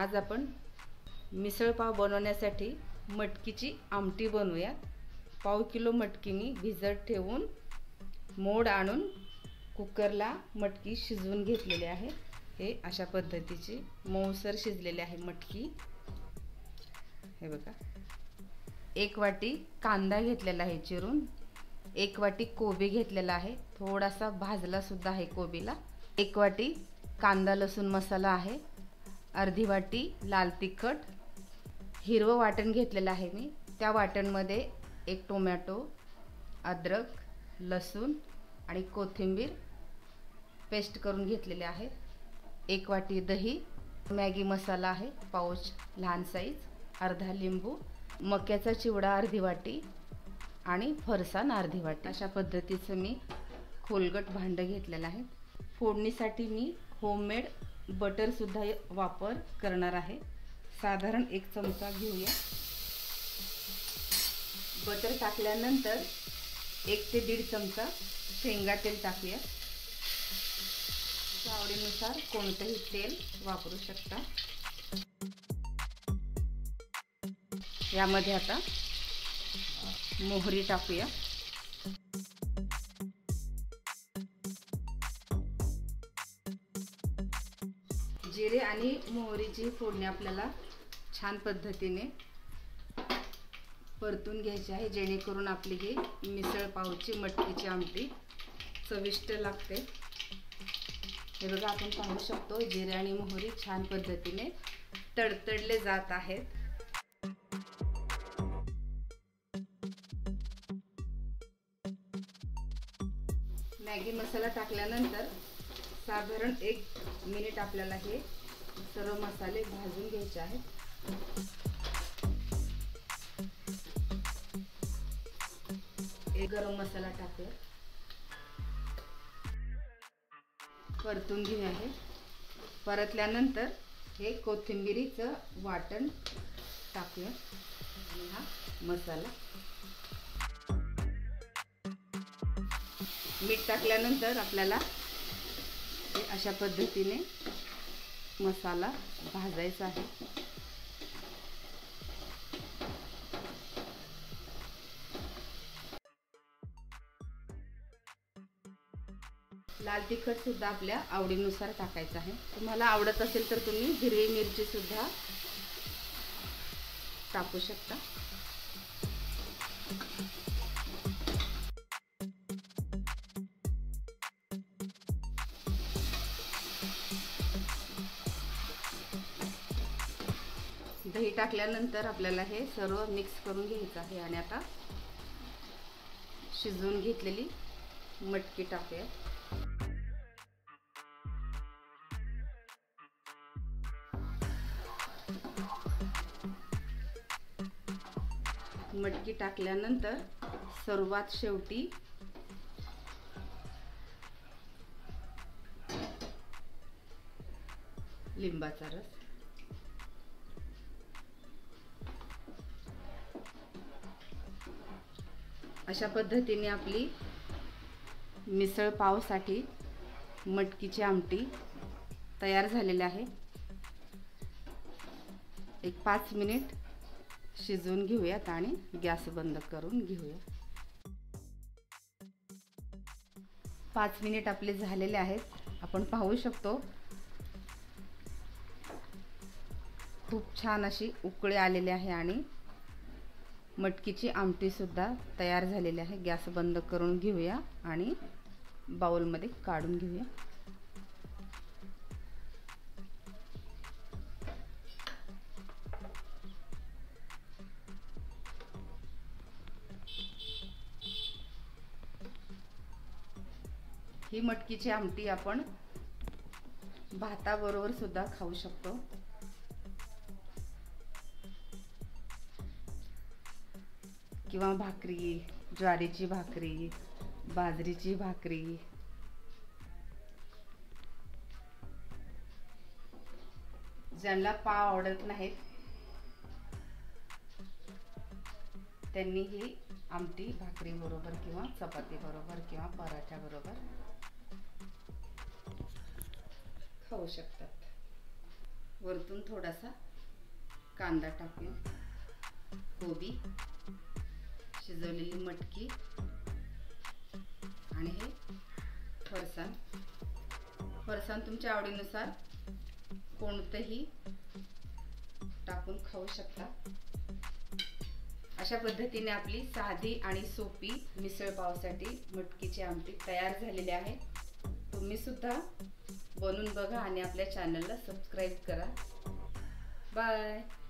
आज आपण मिसळ पाव बनवण्यासाठी मटकीची आमटी बनवूया। पाव किलो मटकी मी भिजत ठेवून मोड आणून कुकरला मटकी शिजवून घेतलेली आहे। हे अशा पद्धतीची मऊसर शिजलेली आहे मटकी। हे बघा, एक वाटी कांदा घेतलेला आहे चिरून, एक वाटी कोबी घेतलेला आहे, थोडासा भाजला सुद्धा आहे कोबीला, एक वाटी कांदा लसूण मसाला आहे, अर्धी वाटी लाल तिखट, हिरवं वाटण घेतलेलं आहे मी, त्या वाटणमध्ये एक टोमॅटो, अद्रक, लसूण आणि कोथिंबीर पेस्ट करून घेतलेले आहे, एक वाटी दही, मॅगी मसाला आहे पाऊच लहान साईज, अर्धा लिंबू, मक्याचा चिवडा अर्धी वाटी आणि फरसाण अर्धी वाटी। अशा पद्धतीचं मी खोलगट भांडं घेतलेलं आहे। फोडणीसाठी मी होममेड बटर सुद्धा वापर करणार आहे। साधारण 1 चमचा घेऊया। बटर टाकल्यानंतर 1 ते 1.5 चमचा शेंगा तेल टाकूया। आवडीनुसार कोणतेही तेल वापरू शकता। यामध्ये आता मोहरी टाकूया, जिरे आणि मोहरीची फोडणी आपल्याला छान पद्धतीने परतून घ्यायची आहे, जेणेकरून आपली ही मिसळ पावची मटकीची आमटी चविष्ट लागते। हे बघा, आपण पाहू शकतो जिरे आणि मोहरी छान पद्धतीने तडतडले जात आहेत। मॅगी मसाला टाकल्यानंतर साधारण 1 मिनिट आपल्याला हे सर्व मसाले भाजून घ्यायचे आहेत। एक गरम मसाला टाकूया, परतून घेऊया। हे परतल्यानंतर हे कोथिंबीरीचं वाटण टाकूया आणि हा मसाला, मीठ टाकल्यानंतर आपल्याला हे अशा पद्धतीने मसाला भाजायचा आहे। लाल तिखट सुद्धा आपल्या आवडीनुसार टाकायचं आहे। तुम्हाला आवडत असेल तर तुम्ही हिरवी मिरची सुद्धा टाकू शकता। दही टाकल्यानंतर आपल्याला हे सर्व मिक्स करून घ्यायचं आहे आणि आता शिजवून घेतलेली मटकी टाकूया। मटकी टाकल्यानंतर सर्वात शेवटी लिंबाचा रस, अशा पद्धतीने आपली मिसळ पावसाठी मटकीची आमटी तयार झालेली आहे। एक 5 मिनिट शिजवून घेऊयात आणि गॅस बंद करून घेऊया। 5 मिनिट आपले झालेले आहेत। आपण पाहू शकतो खूप छान अशी उकळी आलेली आहे आणि मटकीची आमटी सुद्धा तयार झालेली आहे। गॅस बंद करून घेऊया आणि बाउलमध्ये काढून घेऊया। ही मटकीची आमटी आपण भाताबरोबर सुद्धा खाऊ शकतो। किंवा भाकरी, ज्वारीची भाकरी, बाजरीची भाकरी, ज्यांना पाव आवडत नाहीत त्यांनी ही आमटी भाकरी बरोबर किंवा चपाती बरोबर किंवा पराठ्या बरोबर खाऊ शकतात। वरतून थोडासा कांदा टाकूया, कोबी, शिजवलेली मटकी आणि हे फरसाण. फरसाण तुमच्या आवडीनुसार कोणतेही टाकून खाऊ शकता. अशा पद्धतीने आपली साधी आणि सोपी मिसळ पावसाठी मटकीची आमटी तयार झालेली आहे. तुम्ही सुद्धा बनवून बघा आणि आपल्या चॅनलला सबस्क्राईब करा. बाय.